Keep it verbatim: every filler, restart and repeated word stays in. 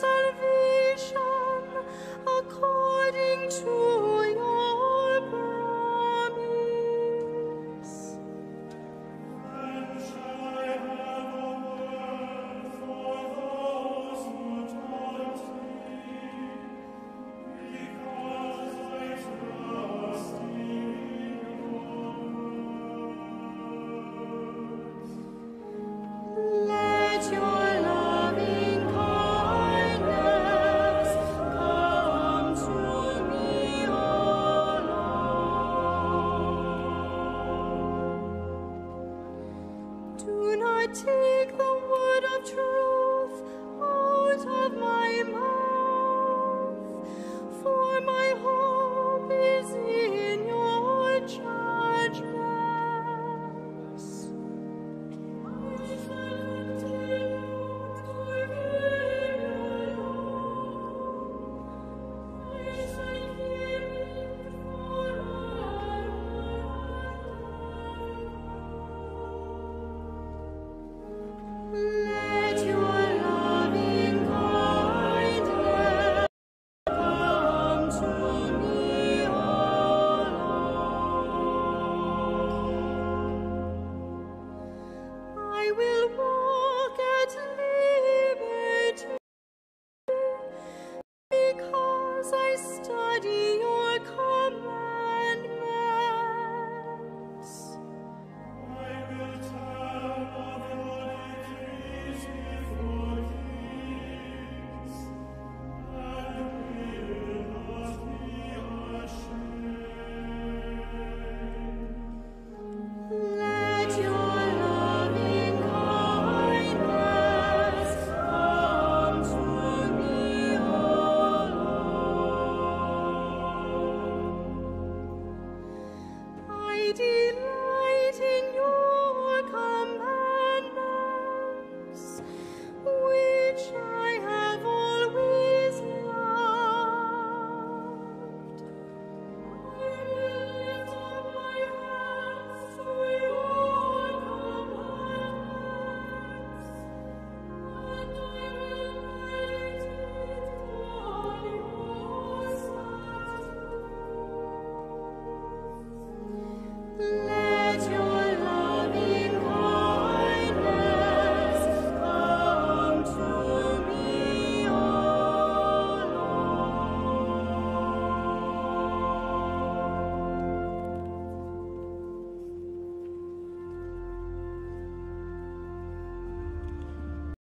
salvation according to your promise. Then shall I have a word for those who taught me, because I trust in your words. Let your loving kindness come to me, O Lord. Do not take the word of truth out of my mouth, for my hope is in your judgments. I shall continue to hear your law. I shall keep it forever. Let your loving kindness come to me, O Lord. I will walk at liberty because I stand